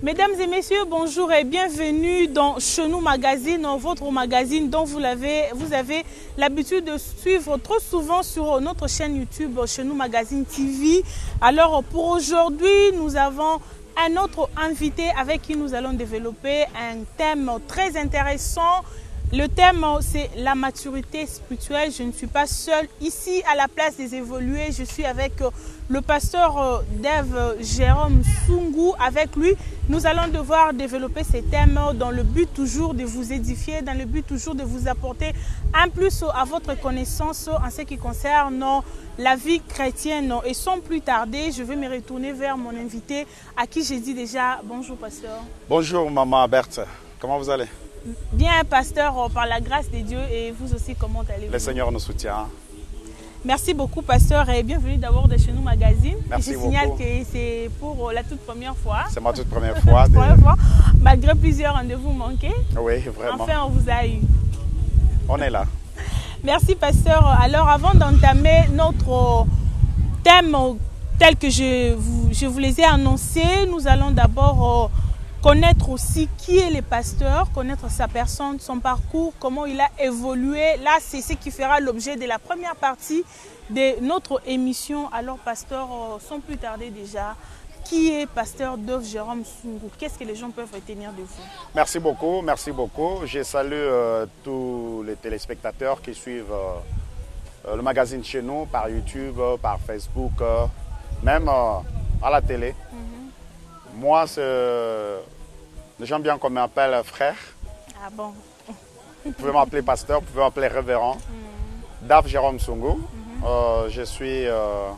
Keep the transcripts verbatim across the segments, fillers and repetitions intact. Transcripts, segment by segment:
Mesdames et messieurs, bonjour et bienvenue dans Chenou Magazine, votre magazine dont vous avez, vous avez l'habitude de suivre trop souvent sur notre chaîne YouTube Chenou Magazine T V. Alors pour aujourd'hui, nous avons un autre invité avec qui nous allons développer un thème très intéressant. Le thème, c'est la maturité spirituelle. Je ne suis pas seule ici à la place des évolués. Je suis avec le pasteur Dave Jérôme Sungu. Avec lui, nous allons devoir développer ces thèmes dans le but toujours de vous édifier, dans le but toujours de vous apporter un plus à votre connaissance en ce qui concerne la vie chrétienne. Et sans plus tarder, je vais me retourner vers mon invité à qui j'ai dit déjà bonjour pasteur. Bonjour maman Berthe, comment vous allez? Bien, pasteur, par la grâce de Dieu, et vous aussi, comment allez-vous? Le Seigneur nous soutient. Merci beaucoup, pasteur, et bienvenue d'abord de Chenou Magazine. Merci je beaucoup. signale que c'est pour la toute première fois. C'est ma toute première fois. de... première fois. Malgré plusieurs rendez-vous manqués. Oui, vraiment. Enfin, on vous a eu. On est là. Merci, pasteur. Alors, avant d'entamer notre thème tel que je vous, je vous les ai annoncés, nous allons d'abord connaître aussi qui est le pasteur, connaître sa personne, son parcours, comment il a évolué. Là, c'est ce qui fera l'objet de la première partie de notre émission. Alors, pasteur, sans plus tarder déjà, qui est pasteur Dave Jérôme Sungu? Qu'est-ce que les gens peuvent retenir de vous? Merci beaucoup, merci beaucoup. Je salue euh, tous les téléspectateurs qui suivent euh, le magazine chez nous par YouTube, par Facebook, euh, même euh, à la télé. Mm-hmm. Moi, les gens bien qu'on m'appelle frère. Ah bon? Vous pouvez m'appeler pasteur, vous pouvez m'appeler révérend. Mm. Dave Jérôme Sungu. Mm -hmm. euh, je suis euh,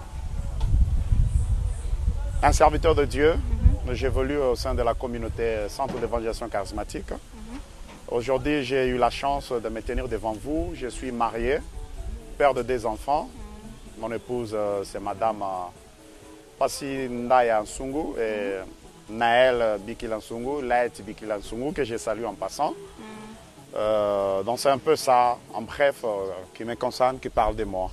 un serviteur de Dieu. Mm -hmm. J'évolue au sein de la communauté Centre d'évangélisation charismatique. Mm -hmm. Aujourd'hui, j'ai eu la chance de me tenir devant vous. Je suis marié, père de deux enfants. Mm. Mon épouse, euh, c'est madame... Euh, Passi Ndaya Nsungu et Naël Bikila Nsungu, Laët Bikila Nsungu, que je salue en passant. Mm. Euh, donc c'est un peu ça, en bref, euh, qui me concerne, qui parle de moi.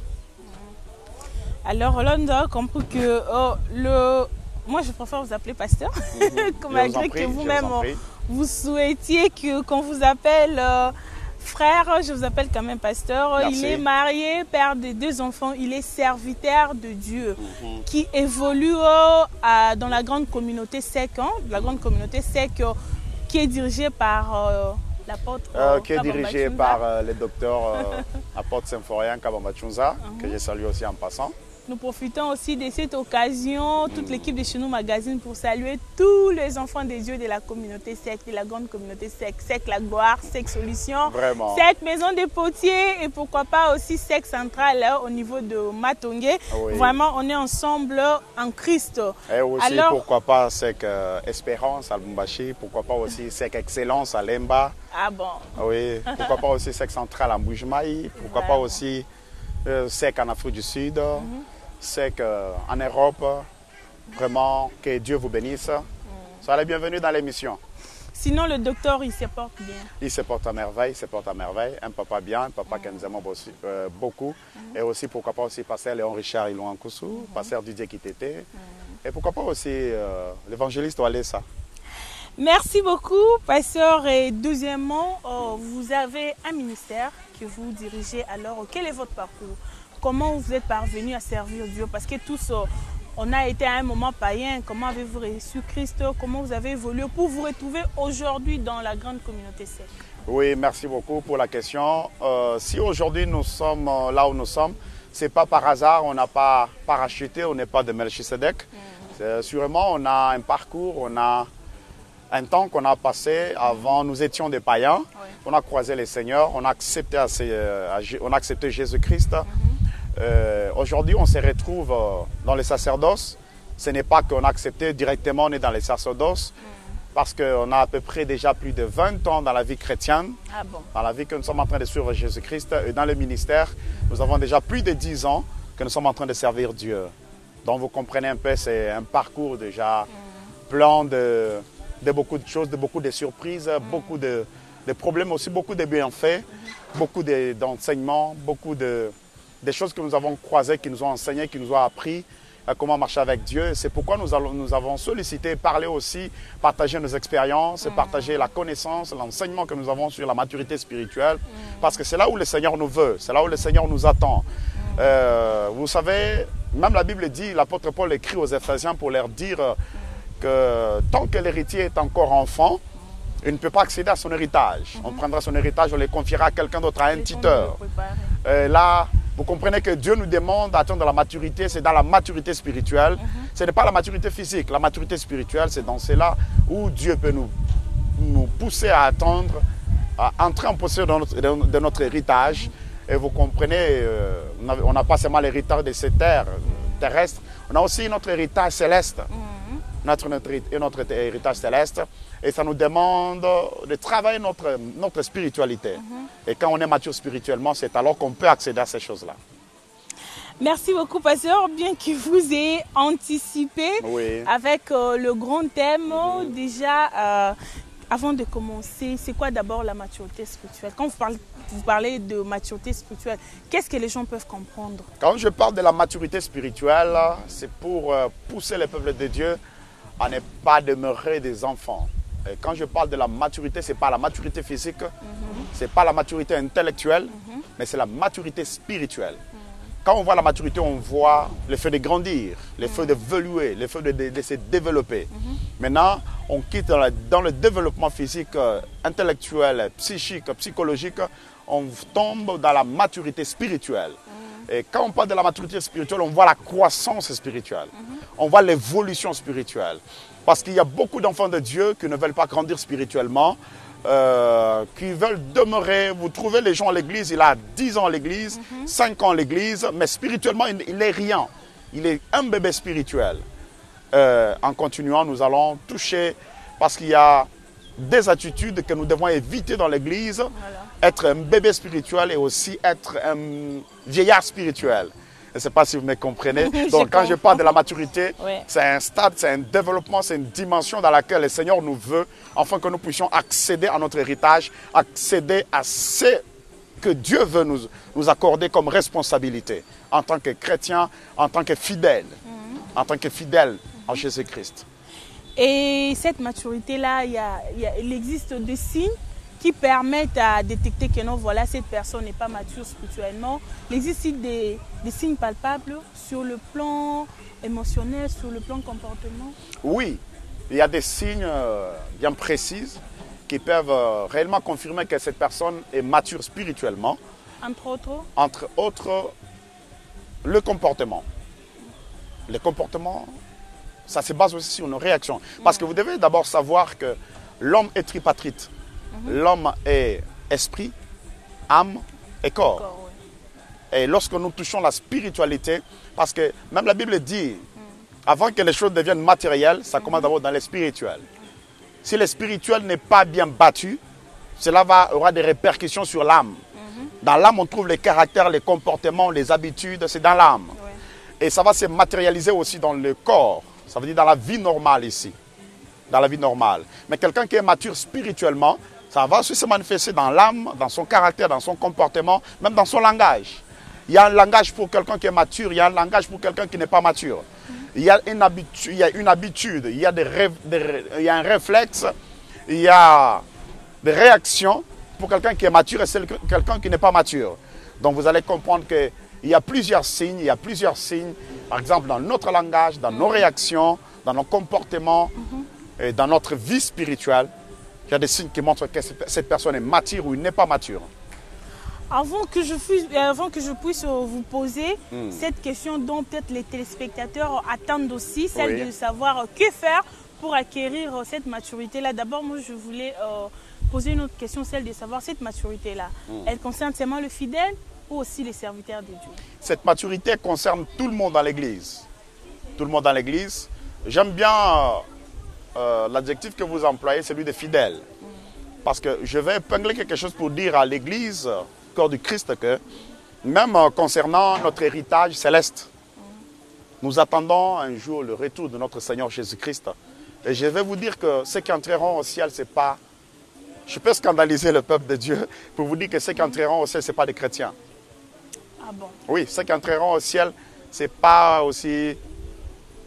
Mm. Alors là, nous avons compris que oh, le... moi je préfère vous appeler pasteur, mm-hmm. malgré que vous-même vous souhaitiez qu'on vous appelle... Euh, frère, je vous appelle quand même pasteur. Merci. Il est marié, père de deux enfants. Il est serviteur de Dieu mm-hmm. qui évolue euh, à, dans la grande communauté S E C, hein, la grande communauté S E C euh, qui est dirigée par euh, l'apôtre. Euh, qui est dirigée par euh, le docteur euh, apôtre Symphorien Kabamba Chunza, mm-hmm. que je salue aussi en passant. Nous profitons aussi de cette occasion, toute mmh. l'équipe de Chenou Magazine, pour saluer tous les enfants des dieux de la communauté S E C, de la grande communauté S E C, S E C La Gloire, S E C Solution, Vraiment. S E C Maison des Potiers et pourquoi pas aussi S E C Central hein, au niveau de Matongé. Oui. Vraiment, on est ensemble en Christ. Et aussi, alors, pourquoi pas S E C euh, Espérance à Lubumbashi, pourquoi pas aussi S E C Excellence à Lemba. Ah bon? Oui, pourquoi pas aussi S E C Central à Mbujimaï, pourquoi voilà. pas aussi euh, S E C en Afrique du Sud. Mm-hmm. C'est qu'en Europe, vraiment, que Dieu vous bénisse. Mm. Soyez les bienvenus dans l'émission. Sinon, le docteur, il se porte bien. Il se porte à merveille, il se porte à merveille. Un papa bien, un papa mm. que nous aimons euh, beaucoup. Mm. Et aussi, pourquoi pas aussi, pasteur Léon Richard Ilouan Koussou, mm. pasteur Didier Kitete. Mm. Et pourquoi pas aussi euh, l'évangéliste Walesa. Merci beaucoup, pasteur. Et deuxièmement, oh, vous avez un ministère que vous dirigez. Alors, quel est votre parcours? Comment vous êtes parvenu à servir Dieu? Parce que tous, on a été à un moment païen. Comment avez-vous reçu Christ? Comment vous avez évolué pour vous retrouver aujourd'hui dans la grande communauté S E C? Oui, merci beaucoup pour la question. Euh, si aujourd'hui nous sommes là où nous sommes, ce n'est pas par hasard, on n'a pas parachuté, on n'est pas de Melchisedec. Mm. Sûrement, on a un parcours, on a un temps qu'on a passé avant, nous étions des païens. Oui. On a croisé les seigneurs, on a accepté, assez, on a accepté Jésus-Christ. Mm-hmm. Euh, Aujourd'hui, on se retrouve euh, dans le sacerdoce. Ce n'est pas qu'on a accepté directement, on est dans le sacerdoce, mm. parce qu'on a à peu près déjà plus de vingt ans dans la vie chrétienne, ah bon. dans la vie que nous sommes en train de suivre Jésus-Christ. Et dans le ministère, nous avons déjà plus de dix ans que nous sommes en train de servir Dieu. Donc vous comprenez un peu, c'est un parcours déjà mm. plein de, de beaucoup de choses, de beaucoup de surprises, mm. beaucoup de, de problèmes aussi, beaucoup de bienfaits, mm. beaucoup d'enseignements, beaucoup de... des choses que nous avons croisées, qui nous ont enseigné, qui nous ont appris. euh, comment marcher avec Dieu. C'est pourquoi nous, allons, nous avons sollicité, parler aussi, partager nos expériences, mmh. partager la connaissance, l'enseignement que nous avons sur la maturité spirituelle. Mmh. Parce que c'est là où le Seigneur nous veut, c'est là où le Seigneur nous attend. Mmh. Euh, vous savez, même la Bible dit, l'apôtre Paul écrit aux Éphésiens pour leur dire euh, que tant que l'héritier est encore enfant, il ne peut pas accéder à son héritage. Mm-hmm. On prendra son héritage, on le confiera à quelqu'un d'autre, à un tuteur. Et là, vous comprenez que Dieu nous demande d'atteindre la maturité, c'est dans la maturité spirituelle. Mm-hmm. Ce n'est pas la maturité physique. La maturité spirituelle, c'est dans cela où Dieu peut nous, nous pousser à attendre, à entrer en possession de notre, de notre héritage. Et vous comprenez, euh, on n'a pas seulement l'héritage de ces terres terrestres, on a aussi notre héritage céleste. Mm-hmm. notre, notre, notre héritage céleste. Et ça nous demande de travailler notre, notre spiritualité. Mm-hmm. Et quand on est mature spirituellement, c'est alors qu'on peut accéder à ces choses-là. Merci beaucoup, pasteur. Bien que vous ayez anticipé oui. avec euh, le grand thème, mm-hmm. déjà, euh, avant de commencer, c'est quoi d'abord la maturité spirituelle? Quand vous parlez, vous parlez de maturité spirituelle, qu'est-ce que les gens peuvent comprendre? Quand je parle de la maturité spirituelle, c'est pour euh, pousser le peuple de Dieu à ne pas demeurer des enfants. Et quand je parle de la maturité, ce n'est pas la maturité physique, mm-hmm. ce n'est pas la maturité intellectuelle, mm-hmm. mais c'est la maturité spirituelle. Mm-hmm. Quand on voit la maturité, on voit le fait de grandir, le fait d'évoluer, le fait de, de, de se développer. Mm-hmm. Maintenant, on quitte dans, la, dans le développement physique, euh, intellectuel, psychique, psychologique, on tombe dans la maturité spirituelle. Mm-hmm. Et quand on parle de la maturité spirituelle, on voit la croissance spirituelle, mm-hmm. on voit l'évolution spirituelle. Parce qu'il y a beaucoup d'enfants de Dieu qui ne veulent pas grandir spirituellement, euh, qui veulent demeurer. Vous trouvez les gens à l'église, il a dix ans à l'église, mm-hmm. cinq ans à l'église, mais spirituellement, il n'est rien. Il est un bébé spirituel. Euh, en continuant, nous allons toucher, parce qu'il y a des attitudes que nous devons éviter dans l'église, voilà. Être un bébé spirituel et aussi être un vieillard spirituel. Je ne sais pas si vous me comprenez. Donc, quand je parle de la maturité, oui. c'est un stade, c'est un développement, c'est une dimension dans laquelle le Seigneur nous veut, afin que nous puissions accéder à notre héritage, accéder à ce que Dieu veut nous, nous accorder comme responsabilité, en tant que chrétien, en tant que fidèle, mm-hmm. en tant que fidèle mm-hmm. en Jésus-Christ. Et cette maturité-là, il, y a, il, y a, il existe des signes qui permettent à détecter que non, voilà, cette personne n'est pas mature spirituellement. Il existe des, des signes palpables sur le plan émotionnel, sur le plan comportement? Oui, il y a des signes euh, bien précis qui peuvent euh, réellement confirmer que cette personne est mature spirituellement. Entre autres? Entre autres, le comportement. Le comportement, ça se base aussi sur nos réactions. Parce que vous devez d'abord savoir que l'homme est tripartite. L'homme est esprit, âme et corps. corps oui. Et lorsque nous touchons la spiritualité, parce que même la Bible dit, mm. avant que les choses deviennent matérielles, ça mm-hmm. commence d'abord dans le spirituel. Si le spirituel n'est pas bien battu, cela va, aura des répercussions sur l'âme. Mm-hmm. Dans l'âme, on trouve les caractères, les comportements, les habitudes, c'est dans l'âme. Oui. Et ça va se matérialiser aussi dans le corps, ça veut dire dans la vie normale ici. Dans la vie normale. Mais quelqu'un qui est mature spirituellement, ça va aussi se manifester dans l'âme, dans son caractère, dans son comportement, même dans son langage. Il y a un langage pour quelqu'un qui est mature, il y a un langage pour quelqu'un qui n'est pas mature. Il y a une habitude, il y a, une habitude, il y a, des rêves, des, il y a un réflexe, il y a des réactions pour quelqu'un qui est mature et c'est quelqu'un qui n'est pas mature. Donc vous allez comprendre qu'il y a plusieurs signes, il y a plusieurs signes, par exemple dans notre langage, dans nos réactions, dans nos comportements et dans notre vie spirituelle. Il y a des signes qui montrent que cette personne est mature ou n'est pas mature. Avant que je, puisse, avant que je puisse vous poser mm. cette question dont peut-être les téléspectateurs attendent aussi, celle oui. de savoir que faire pour acquérir cette maturité-là. D'abord, moi, je voulais euh, poser une autre question, celle de savoir cette maturité-là. Mm. Elle concerne seulement le fidèle ou aussi les serviteurs de Dieu? Cette maturité concerne tout le monde dans l'Église. Tout le monde dans l'Église. J'aime bien... Euh, Euh, l'adjectif que vous employez, celui de fidèle. Mm. Parce que je vais épingler quelque chose pour dire à l'Église, euh, corps du Christ, que même euh, concernant notre héritage céleste, mm. nous attendons un jour le retour de notre Seigneur Jésus-Christ. Et je vais vous dire que ceux qui entreront au ciel, c'est pas... Je peux scandaliser le peuple de Dieu pour vous dire que ceux qui entreront au ciel, ce n'est pas des chrétiens. Ah bon? Oui, ceux qui entreront au ciel, ce n'est pas aussi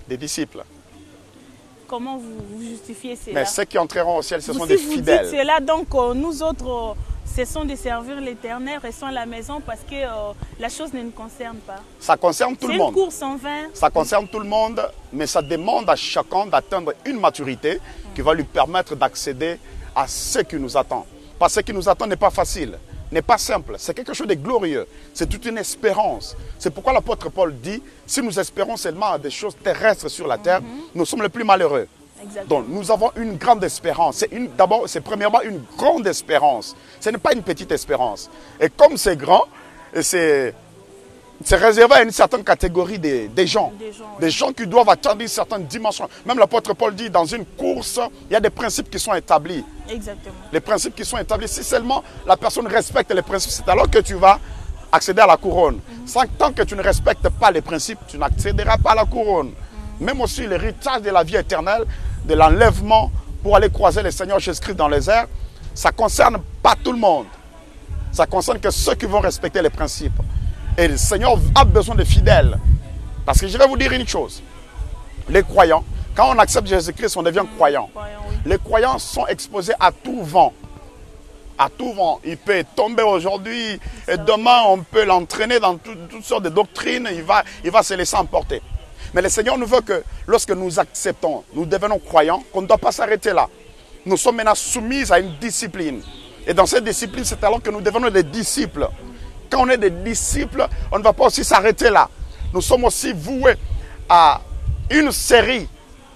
des disciples. Comment vous, vous justifiez cela? Mais ceux qui entreront au ciel, ce vous, sont si des vous fidèles. Dites cela, donc euh, nous autres, euh, cessons de servir l'Éternel, restons à la maison parce que euh, la chose ne nous concerne pas. Ça concerne tout le monde. C'est une course en vain. Ça concerne tout le monde, mais ça demande à chacun d'atteindre une maturité qui va lui permettre d'accéder à ce qui nous attend. Parce que ce qui nous attend n'est pas facile, n'est pas simple. C'est quelque chose de glorieux. C'est toute une espérance. C'est pourquoi l'apôtre Paul dit, si nous espérons seulement à des choses terrestres sur la terre, mm-hmm. nous sommes les plus malheureux. Exactement. Donc nous avons une grande espérance. D'abord, c'est premièrement une grande espérance. Ce n'est pas une petite espérance. Et comme c'est grand, c'est réservé à une certaine catégorie des, des gens. Des gens, oui. Des gens qui doivent atteindre une certaine dimension. Même l'apôtre Paul dit, dans une course, il y a des principes qui sont établis. Exactement. Les principes qui sont établis. Si seulement la personne respecte les principes, c'est alors que tu vas accéder à la couronne. Mm-hmm. Sans, tant que tu ne respectes pas les principes, tu n'accéderas pas à la couronne. Mm-hmm. Même aussi l'héritage de la vie éternelle, de l'enlèvement pour aller croiser le Seigneur Jésus-Christ dans les airs, ça ne concerne pas tout le monde. Ça concerne que ceux qui vont respecter les principes. Et le Seigneur a besoin de fidèles. Parce que je vais vous dire une chose. Les croyants, quand on accepte Jésus-Christ, on devient mmh, croyant. croyant oui. Les croyants sont exposés à tout vent. À tout vent. Il peut tomber aujourd'hui et demain, on peut l'entraîner dans tout, toutes sortes de doctrines. Il va, il va se laisser emporter. Mais le Seigneur nous veut que lorsque nous acceptons, nous devenons croyants, qu'on ne doit pas s'arrêter là. Nous sommes maintenant soumis à une discipline. Et dans cette discipline, c'est alors que nous devenons des disciples. Quand on est des disciples, on ne va pas aussi s'arrêter là. Nous sommes aussi voués à une série,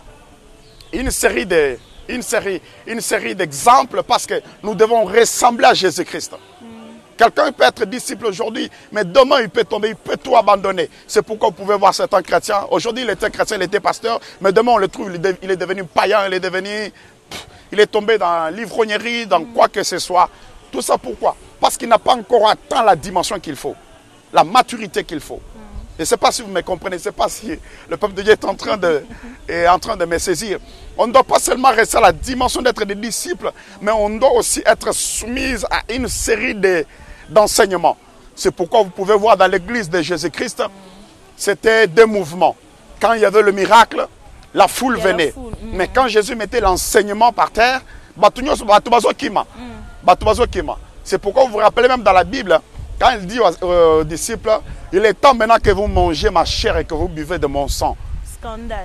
une série de, une série, une série d'exemples parce que nous devons ressembler à Jésus-Christ. Mm. Quelqu'un peut être disciple aujourd'hui, mais demain il peut tomber, il peut tout abandonner. C'est pourquoi vous pouvez voir certains chrétiens. Aujourd'hui il était chrétien, il était pasteur, mais demain on le trouve, il est devenu païen, il est devenu, il est tombé dans l'ivrognerie, dans mm. quoi que ce soit. Tout ça pourquoi? Parce qu'il n'a pas encore atteint la dimension qu'il faut, la maturité qu'il faut. Mm. Je ne sais pas si vous me comprenez, je ne sais pas si le peuple de Dieu est en train de, est en train de me saisir. On ne doit pas seulement rester à la dimension d'être des disciples, mais on doit aussi être soumis à une série d'enseignements. C'est pourquoi vous pouvez voir dans l'église de Jésus-Christ, c'était deux mouvements. Quand il y avait le miracle, la foule venait. La foule. Mm. Mais quand Jésus mettait l'enseignement par terre, c'est pourquoi vous vous rappelez même dans la Bible, quand il dit aux, aux disciples, il est temps maintenant que vous mangez ma chair et que vous buvez de mon sang. Scandale.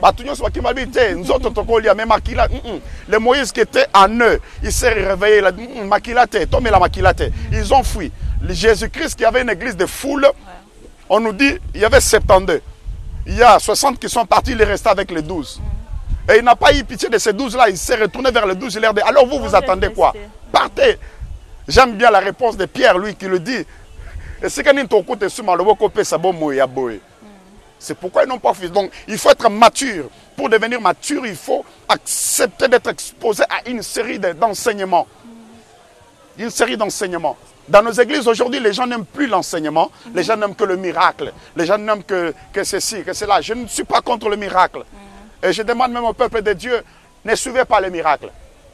Le Moïse qui était en eux, il s'est réveillé, il a dit, ils ont fui. Jésus-Christ qui avait une église de foule, on nous dit, il y avait soixante-douze. Il y a soixante qui sont partis, il est resté avec les douze. Et il n'a pas eu pitié de ces douze-là, il s'est retourné vers les douze, il leur dit, alors vous, vous attendez quoi? Partez. J'aime bien la réponse de Pierre, lui, qui le dit. C'est pourquoi ils n'ont pas fui. Donc, il faut être mature. Pour devenir mature, il faut accepter d'être exposé à une série d'enseignements. Une série d'enseignements. Dans nos églises aujourd'hui, les gens n'aiment plus l'enseignement. Les gens n'aiment que le miracle. Les gens n'aiment que, que ceci, que cela. Je ne suis pas contre le miracle. Et je demande même au peuple de Dieu, ne suivez pas les miracles.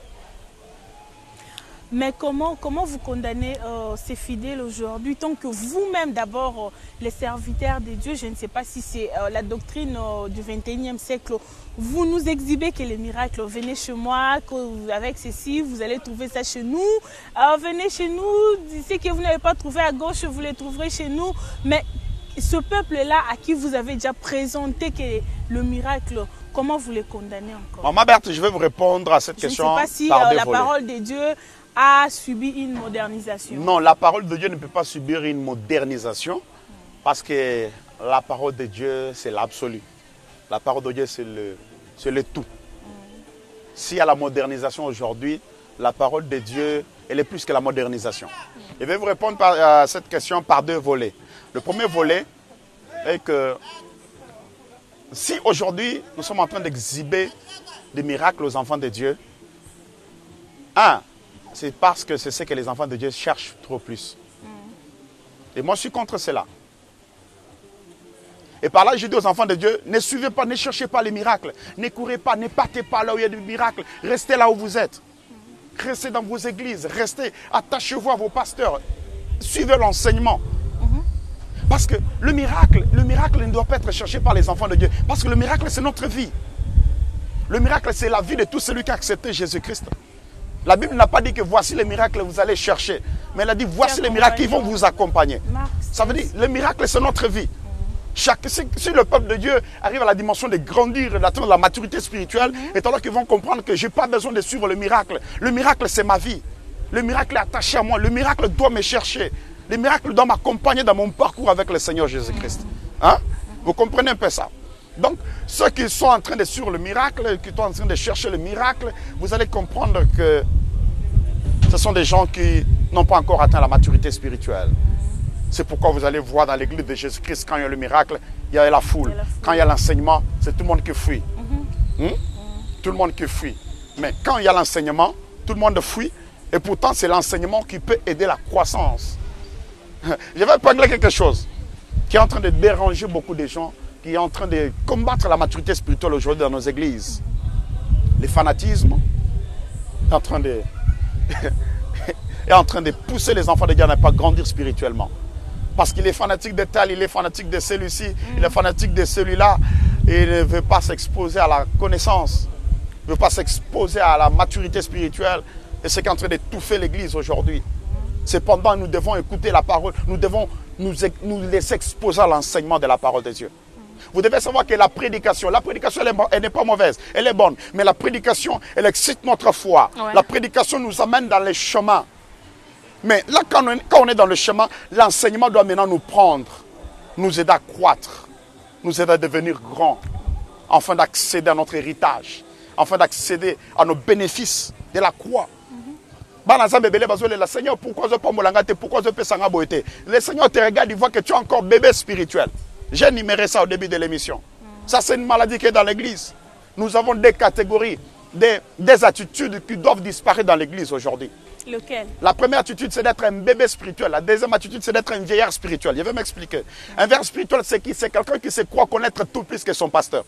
Mais comment, comment vous condamnez euh, ces fidèles aujourd'hui, tant que vous-même, d'abord, euh, les serviteurs de Dieu, je ne sais pas si c'est euh, la doctrine euh, du vingt et unième siècle, vous nous exhibez que les miracles, venez chez moi, que avec ceci, vous allez trouver ça chez nous, euh, venez chez nous, d'ici que vous n'avez pas trouvé à gauche, vous les trouverez chez nous. Mais ce peuple-là, à qui vous avez déjà présenté que le miracle, comment vous les condamnez encore? Maman Berthe, je vais vous répondre à cette je question. Je ne sais pas si par euh, la parole de Dieu a subi une modernisation. Non, la parole de Dieu ne peut pas subir une modernisation parce que la parole de Dieu, c'est l'absolu. La parole de Dieu, c'est le, c'est le tout. Mm. S'il y a la modernisation aujourd'hui, la parole de Dieu, elle est plus que la modernisation. Mm. Je vais vous répondre par, à cette question par deux volets. Le premier volet est que si aujourd'hui, nous sommes en train d'exhiber des miracles aux enfants de Dieu, un, c'est parce que c'est ce que les enfants de Dieu cherchent trop plus. Mm. Et moi, je suis contre cela. Et par là, je dis aux enfants de Dieu, ne suivez pas, ne cherchez pas les miracles. Ne courez pas, ne partez pas là où il y a des miracles. Restez là où vous êtes. Mm. Restez dans vos églises. Restez, attachez-vous à vos pasteurs. Suivez l'enseignement. Mm-hmm. Parce que le miracle, le miracle ne doit pas être cherché par les enfants de Dieu. Parce que le miracle, c'est notre vie. Le miracle, c'est la vie de tout celui qui a accepté Jésus-Christ. La Bible n'a pas dit que voici les miracles que vous allez chercher. Mais elle a dit voici les miracles qui vont vous accompagner. Ça veut dire, le miracle, c'est notre vie. Chaque, si, si le peuple de Dieu arrive à la dimension de grandir, d'atteindre la maturité spirituelle, mm-hmm. et alors qu'ils vont comprendre que je n'ai pas besoin de suivre le miracle. Le miracle, c'est ma vie. Le miracle est attaché à moi. Le miracle doit me chercher. Le miracle doit m'accompagner dans mon parcours avec le Seigneur Jésus-Christ. Hein? Vous comprenez un peu ça? Donc, ceux qui sont en train de suivre le miracle, qui sont en train de chercher le miracle, vous allez comprendre que ce sont des gens qui n'ont pas encore atteint la maturité spirituelle. C'est pourquoi vous allez voir dans l'église de Jésus-Christ, quand il y a le miracle, il y a la foule. Il y a la foule. Quand il y a l'enseignement, c'est tout le monde qui fuit. Mm-hmm. hmm? mm-hmm. Tout le monde qui fuit. Mais quand il y a l'enseignement, tout le monde fuit. Et pourtant, c'est l'enseignement qui peut aider la croissance. Je vais parler quelque chose qui est en train de déranger beaucoup de gens, qui est en train de combattre la maturité spirituelle aujourd'hui dans nos églises. Le fanatisme est en train de, est en train de pousser les enfants de Dieu à ne pas grandir spirituellement. Parce qu'il est fanatique de tel, il est fanatique de celui-ci, mm. il est fanatique de celui-là, et il ne veut pas s'exposer à la connaissance, il ne veut pas s'exposer à la maturité spirituelle. Et c'est en train d'étouffer l'église aujourd'hui. Cependant, nous devons écouter la parole, nous devons nous, nous laisser exposer à l'enseignement de la parole de Dieu. Vous devez savoir que la prédication, la prédication, elle, elle n'est pas mauvaise, elle est bonne. Mais la prédication, elle excite notre foi. Ouais. La prédication nous amène dans les chemins. Mais là, quand on, est, quand on est dans le chemin, l'enseignement doit maintenant nous prendre, nous aider à croître, nous aider à devenir grands, afin d'accéder à notre héritage, afin d'accéder à nos bénéfices de la croix. Le Seigneur, pourquoi je peux me pourquoi je peux s'en aboiter? Le Seigneur te regarde, il voit que tu es encore bébé spirituel. J'ai énuméré ça au début de l'émission. Ça, c'est une maladie qui est dans l'église. Nous avons des catégories, des, des attitudes qui doivent disparaître dans l'église aujourd'hui. Lequel? La première attitude, c'est d'être un bébé spirituel. La deuxième attitude, c'est d'être un vieillard spirituel. Je vais m'expliquer. Un vieillard spirituel, c'est qui? C'est quelqu'un qui se croit connaître tout plus que son pasteur.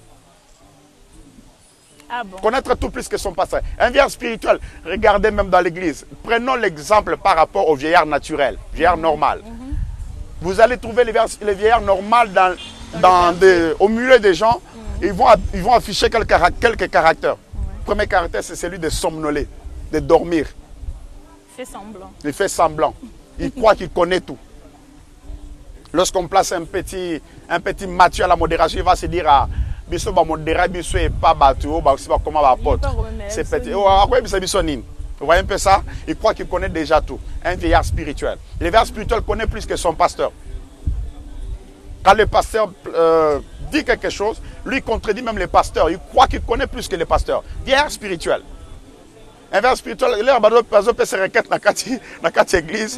Ah bon. Connaître tout plus que son pasteur. Un vieillard spirituel, regardez même dans l'église. Prenons l'exemple par rapport au vieillard naturel, vieillard mmh. normal. Mmh. Vous allez trouver les, les vieillards normaux dans, dans dans des, au milieu des gens. Mmh. Ils, vont, ils vont afficher quelques, quelques caractères. Mmh. Le premier caractère, c'est celui de somnoler, de dormir. Il fait semblant. Il fait semblant. Il croit qu'il connaît tout. Lorsqu'on place un petit, un petit Mathieu à la modération, il va se dire à Biso ba modérer, Biso est pas battu, comment va porter. C'est petit. Vous voyez un peu ça? Il croit qu'il connaît déjà tout. Un vieillard spirituel. Le vieillard spirituel connaît plus que son pasteur. Quand le pasteur euh, dit quelque chose, lui contredit même le pasteur. Il croit qu'il connaît plus que le pasteur. Vieillard spirituel. Un vieillard spirituel, il est en se requête dans la église.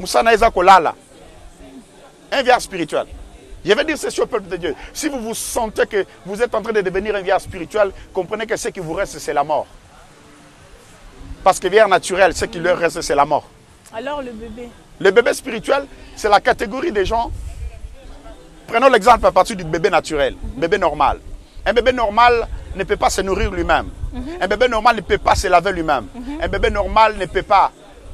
Un vieillard spirituel. Je vais dire ceci au peuple de Dieu. Si vous vous sentez que vous êtes en train de devenir un vieillard spirituel, comprenez que ce qui vous reste, c'est la mort. Parce que vieillard naturel, ce qui leur reste, c'est la mort. Alors le bébé? Le bébé spirituel, c'est la catégorie des gens. Prenons l'exemple à partir du bébé naturel, mm-hmm. bébé normal. Un bébé normal ne peut pas se nourrir lui-même. Mm-hmm. Un bébé normal ne peut pas se laver lui-même. Mm-hmm. Un bébé normal ne peut pas,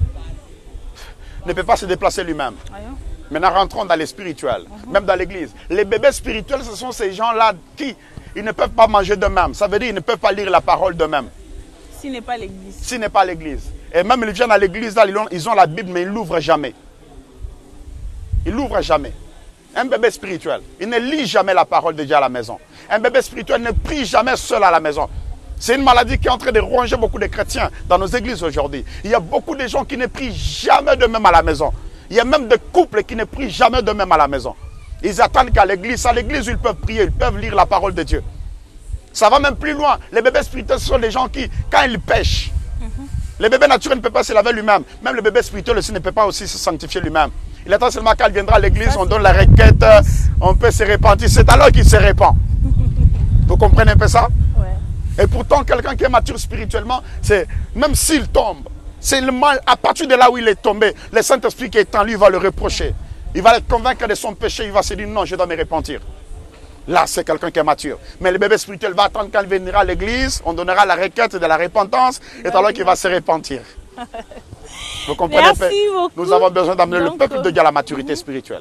ne peut pas se déplacer lui-même. Ah, yeah. Maintenant, rentrons dans les spirituels, mm-hmm. même dans l'église. Les bébés spirituels, ce sont ces gens-là qui ils ne peuvent pas manger d'eux-mêmes. Ça veut dire qu'ils ne peuvent pas lire la parole d'eux-mêmes. S'il n'est pas l'église. S'il n'est pas l'église. Et même ils viennent à l'église, ils ont, ils ont la Bible, mais ils ne l'ouvrent jamais. Ils ne l'ouvrent jamais. Un bébé spirituel, il ne lit jamais la parole de Dieu à la maison. Un bébé spirituel ne prie jamais seul à la maison. C'est une maladie qui est en train de ronger beaucoup de chrétiens dans nos églises aujourd'hui. Il y a beaucoup de gens qui ne prient jamais d'eux-mêmes à la maison. Il y a même des couples qui ne prient jamais d'eux-mêmes à la maison. Ils attendent qu'à l'église, à l'église ils peuvent prier, ils peuvent lire la parole de Dieu. Ça va même plus loin. Les bébés spirituels, ce sont des gens qui, quand ils pêchent, mm-hmm. le bébé naturel ne peut pas se laver lui-même. Même le bébé spirituel aussi ne peut pas aussi se sanctifier lui-même. Il attend seulement quand il viendra à l'église, on donne la requête, on peut se repentir. C'est alors qu'il se répand. Vous comprenez un peu ça? Ouais. Et pourtant, quelqu'un qui est mature spirituellement, c'est même s'il tombe, c'est le mal, à partir de là où il est tombé, le Saint-Esprit qui est en lui va le reprocher. Il va le convaincre de son péché, il va se dire non, je dois me repentir. Là, c'est quelqu'un qui est mature. Mais le bébé spirituel va attendre quand il viendra à l'église, on donnera la requête de la repentance, et alors qu'il va se repentir. Vous comprenez? Merci beaucoup. Nous avons besoin d'amener le peuple de Dieu à la maturité spirituelle.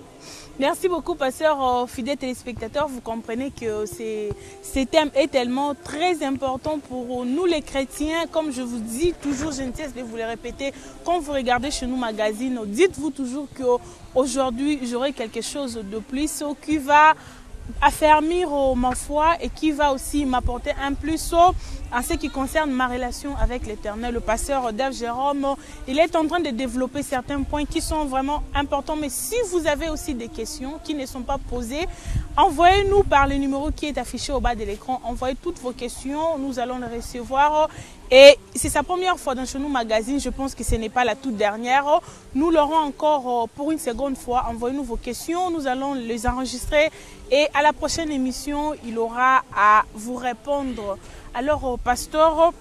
Merci beaucoup, pasteur. Euh, fidèles téléspectateurs, vous comprenez que ce thème est tellement très important pour nous les chrétiens. Comme je vous dis toujours, je ne cesse de vous le répéter, quand vous regardez chez nous magazine, dites-vous toujours qu'aujourd'hui, j'aurai quelque chose de plus qui va affermir oh, ma foi et qui va aussi m'apporter un plus oh, en ce qui concerne ma relation avec l'Éternel. Le pasteur Dave Jérôme, oh, il est en train de développer certains points qui sont vraiment importants. Mais si vous avez aussi des questions qui ne sont pas posées, envoyez-nous par le numéro qui est affiché au bas de l'écran. Envoyez toutes vos questions, nous allons les recevoir. Oh, et c'est sa première fois dans Chez nous Magazine, je pense que ce n'est pas la toute dernière. Oh, nous l'aurons encore oh, pour une seconde fois. Envoyez-nous vos questions, nous allons les enregistrer. Et à la prochaine émission, il aura à vous répondre. Alors, pasteur,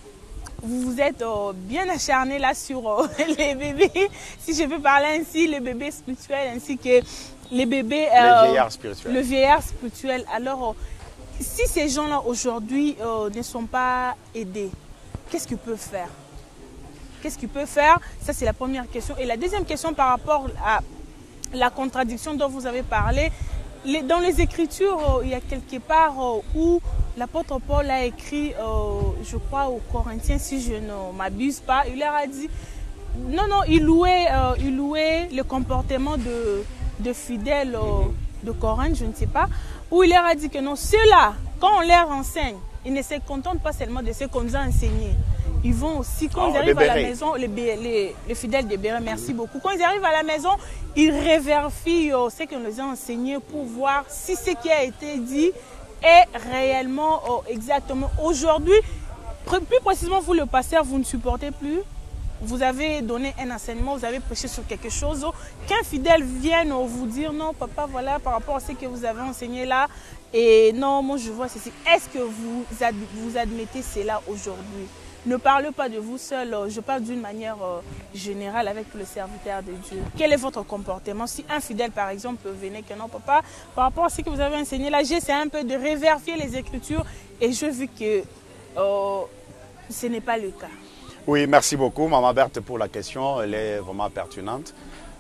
vous vous êtes bien acharné là sur les bébés, si je peux parler ainsi, les bébés spirituels, ainsi que les bébés... Euh, le vieillard spirituel. Le vieillard spirituel. Alors, si ces gens-là aujourd'hui euh, ne sont pas aidés, qu'est-ce qu'ils peuvent faire? Qu'est-ce qu'ils peuvent faire? Ça, c'est la première question. Et la deuxième question par rapport à la contradiction dont vous avez parlé, Les, dans les Écritures, euh, il y a quelque part euh, où l'apôtre Paul a écrit, euh, je crois aux Corinthiens, si je ne m'abuse pas, il leur a dit, non, non, il louait, euh, il louait le comportement de, de fidèles euh, de Corinthe, je ne sais pas, où il leur a dit que non, ceux-là, quand on leur enseigne, ils ne se contentent pas seulement de ce qu'on nous a enseigné. Ils vont aussi, quand oh, ils arrivent à la maison, les, les, les fidèles des Bérets, merci mmh. beaucoup. Quand ils arrivent à la maison, ils révérifient oh, ce qu'on les a enseigné pour voir si ce qui a été dit est réellement oh, exactement. Aujourd'hui, plus précisément, vous le pasteur, vous ne supportez plus. Vous avez donné un enseignement, vous avez prêché sur quelque chose. Oh, qu'un fidèle vienne oh, vous dire non, papa, voilà, par rapport à ce que vous avez enseigné là, et non, moi je vois ceci. Est-ce que vous, ad, vous admettez cela aujourd'hui? Ne parle pas de vous seul, je parle d'une manière euh, générale avec le serviteur de Dieu. Quel est votre comportement? Si un fidèle, par exemple, venait que non, papa, par rapport à ce que vous avez enseigné là, j'essaie un peu de révérifier les Écritures et je vis que euh, ce n'est pas le cas. Oui, merci beaucoup, Maman Berthe, pour la question. Elle est vraiment pertinente.